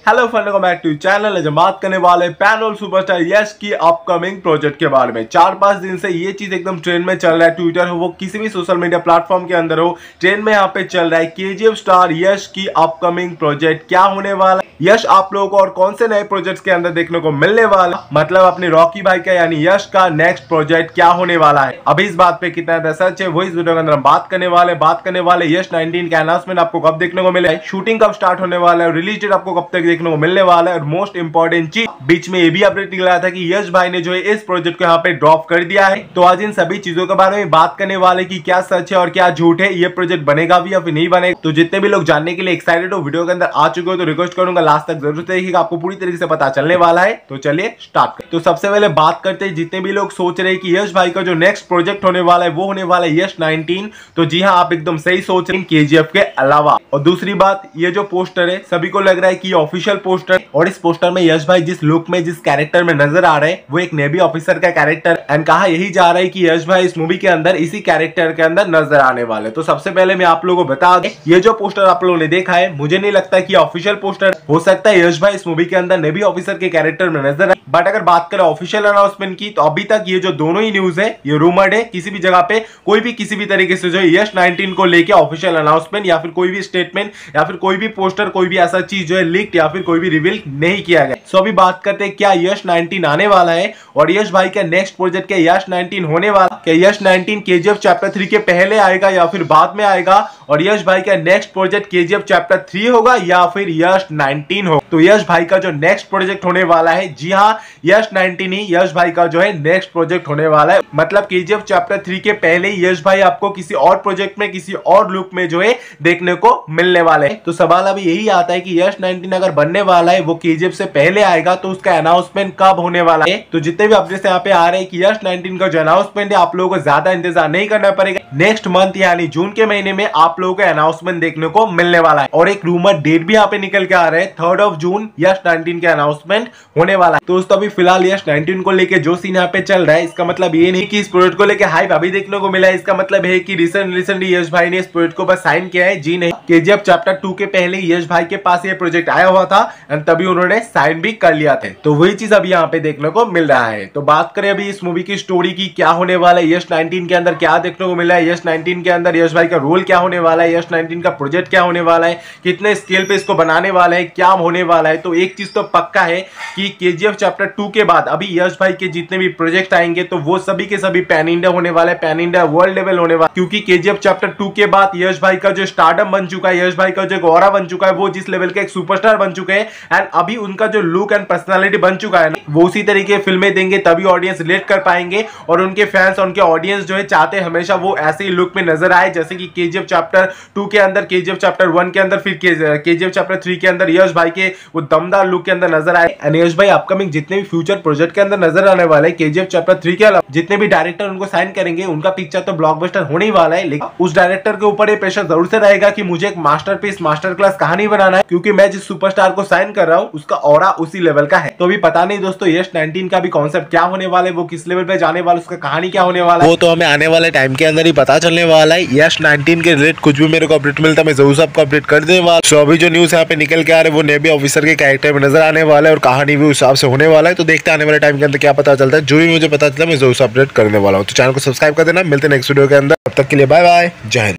Hello friend, welcome back to channel. आज हम बात करने वाले पैनल सुपरस्टार यश की अपकमिंग प्रोजेक्ट के बारे में। 4-5 दिन से ये चीज एकदम ट्रेंड में चल रहा है। ट्विटर हो, वो किसी भी सोशल मीडिया प्लेटफॉर्म के अंदर हो, ट्रेंड में यहाँ पे चल रहा है केजीएफ स्टार यश की अपकमिंग प्रोजेक्ट क्या होने वाला है। यश आप लोगों को और कौन से नए प्रोजेक्ट्स के अंदर देखने को मिलने वाला, मतलब अपने रॉकी भाई का यानी यश का नेक्स्ट प्रोजेक्ट क्या होने वाला है। अभी इस बात पे कितना सच है वो इस वीडियो के अंदर हम बात करने वाले। यश 19 का अनाउंसमेंट आपको कब देखने को मिला है, शूटिंग कब स्टार्ट होने वाला है, रिलीज डेट आपको कब तक देखने को मिलने वाला है, और मोस्ट इंपॉर्टेंट चीज बीच में ये भी अपडेट निकला था कि यश भाई ने जो है इस प्रोजेक्ट को यहाँ पे ड्रॉप कर दिया है। तो आज इन सभी चीजों के बारे में बात करने वाले कि क्या सच है और क्या झूठ है, ये प्रोजेक्ट बनेगा भी या फिर नहीं बनेगा। तो जितने भी लोग जानने के लिए एक्साइटेड हो, वीडियो के अंदर आ चुके हो, तो रिक्वेस्ट करूंगा लास्ट तक जरूर देखिएगा, आपको पूरी तरीके से पता चलने वाला है। तो चलिए स्टार्ट करें। तो सबसे पहले बात करते हैं, जितने भी लोग सोच रहे हैं कि यश भाई का जो नेक्स्ट प्रोजेक्ट होने वाला है वो होने वाला है यश 19, तो जी हाँ, आप एकदम सही सोच रहे हैं, केजीएफ के अलावा। और दूसरी बात, ये जो पोस्टर है सभी को लग रहा है कि ऑफिशियल पोस्टर, और इस पोस्टर में यश भाई जिस लुक में, जिस कैरेक्टर में नजर आ रहे हैं वो एक नेवी ऑफिसर का कैरेक्टर, एंड कहा यही जा रहा है कि यश भाई इस मूवी के अंदर इसी कैरेक्टर के अंदर नजर आने वाले। तो सबसे पहले मैं आप लोगों को बता दें, ये जो पोस्टर आप लोगों ने देखा है, मुझे नहीं लगता कि ऑफिशियल पोस्टर हो सकता है यश भाई इस मूवी के अंदर नेवी ऑफिसर के कैरेक्टर में नजर आए। बट अगर बात करें ऑफिशियल अनाउंसमेंट की, तो अभी तक ये जो दोनों ही न्यूज है ये रूमर्ड है। किसी भी जगह पे कोई भी किसी भी तरीके से जो यश 19 को लेके ऑफिशियल अनाउंसमेंट या फिर कोई भी स्टेटमेंट या फिर कोई भी पोस्टर, कोई भी ऐसा चीज जो है लीक या फिर कोई भी रिवील नहीं किया गया। सो अभी बात करते हैं क्या यश 19 आने वाला है, और यश भाई का नेक्स्ट प्रोजेक्ट क्या यश 19 होने वाला। क्या यश 19 केजीएफ चैप्टर 3 के पहले आएगा या फिर बाद में आएगा, और यश भाई का नेक्स्ट प्रोजेक्ट केजीएफ चैप्टर 3 होगा या फिर यश 19 होगा। तो यश भाई का जो नेक्स्ट प्रोजेक्ट होने वाला है, जी हाँ, यश 19 ही यश भाई का जो है नेक्स्ट प्रोजेक्ट होने वाला है। मतलब केजीएफ चैप्टर 3 के पहले ही यश भाई आपको किसी और प्रोजेक्ट में, किसी और लुक में जो है देखने को मिलने वाले हैं। तो सवाल अभी यही आता है कि यश 19 अगर बनने वाला है वो केजीएफ से पहले आएगा, तो उसका अनाउंसमेंट कब होने वाला है। तो जितने भी अपडेट्स यहाँ पे आ रहे हैं कि यश 19 का जो अनाउंसमेंट है, आप लोगों को ज्यादा इंतजार नहीं करना पड़ेगा। नेक्स्ट मंथ यानी जून के महीने में आप लोगों को अनाउंसमेंट देखने को मिलने वाला है। और एक रूमर डेट भी यहाँ पे निकल के आ रहे हैं, 3 जून यश 19 के अनाउंसमेंट होने वाला है। तो दोस्तों अभी फिलहाल यश 19 को लेके जो सीन यहाँ पे चल रहा है, इसका मतलब ये नहीं कि इस प्रोजेक्ट को लेके हाइप अभी देखने को मिला है। इसका मतलब है कि रिसेंटली यश भाई ने इस प्रोजेक्ट को बस साइन किया है, जी नहीं। केजीएफ चैप्टर 2 के पहले यश भाई के पास ये प्रोजेक्ट आया हुआ था एंड तभी उन्होंने साइन भी कर लिया था। तो वही चीज अभी यहाँ पे देखने को मिल रहा है। तो बात करें अभी इस मूवी की स्टोरी की, क्या होने वाला है, यश 19 के अंदर क्या देखने को मिला है, यश 19 के अंदर यश भाई का रोल क्या होने वाला है, यश 19 का प्रोजेक्ट क्या होने वाला है, कितने स्केल पे इसको बनाने वाला है, क्या होने वाला है। तो एक चीज तो पक्का है कि केजीएफ चैप्टर 2 के बाद अभी यश भाई के जितने भी प्रोजेक्ट आएंगे तो वो सभी के सभी पैन इंडिया होने वाले, पैन इंडिया वर्ल्ड लेवल होने वाला। क्योंकि केजीएफ चैप्टर 2 के बाद यश भाई का जो स्टारडम बन चुका है, यश भाई का जो ऑरा बन चुका है, वो जिस लेवल के एक सुपरस्टार बन चुके हैं, एंड अभी उनका जो लुक एंड पर्सनालिटी बन चुका है ना, वो उसी तरीके फिल्में देंगे तभी ऑडियंस रिलेट कर पाएंगे। और उनके फैंस, उनके ऑडियंस जो है चाहते हैं हमेशा वो ऐसे ही लुक में नजर आए, जैसे कि केजीएफ चैप्टर 2 के अंदर, केजीएफ चैप्टर 1 के अंदर, फिर केजीएफ चैप्टर 3 के अंदर यश भाई के वो दमदार लुक के अंदर नजर आए। एंड यश भाई अपकमिंग जितने भी फ्यूचर प्रोजेक्ट के अंदर नजर आने वाले केजीएफ चैप्टर 3 के अलावा जितने भी डायरेक्टर उनको साइन करेंगे, उनका पिक्चर तो ब्लॉकबस्टर होने ही वाला है। लेकिन उस डायरेक्टर के ऊपर ये प्रेशर जरूर से रहेगा कि मुझे एक मास्टरपीस, मास्टर क्लास कहानी बनाना है, क्योंकि मैं जिस सुपरस्टार को साइन कर रहा हूँ उसका ऑरा उसी लेवल का है। तो अभी पता नहीं दोस्तों यश 19 का भी कॉन्सेप्ट क्या होने वाला है, वो किस लेवल पे जाने वाला, उसका कहानी क्या होने वाला है, वो तो हमें आने वाले टाइम के अंदर ही पता चलने वाला है। यश 19 के रिलेटेड कुछ भी मेरे को अपडेट मिलता है मैं जरूर आपको अपडेट कर देने वाला। सो अभी जो न्यूज यहाँ पे निकल के आ रहे हैं वो नेवी ऑफिसर के कैरेक्टर में नजर आने वाला है, और कहानी भी उस हिसाब से होने वाला है। तो देखते हैं आने वाले टाइम के अंदर क्या पता चलता है। जो भी मुझे पता चला मैं जरूर अपडेट करने वाला हूँ। तो चैनल को सब्सक्राइब कर देना, मिलते हैं नेक्स्ट वीडियो के अंदर। तब तक के लिए बाय बाय, जय हिंद।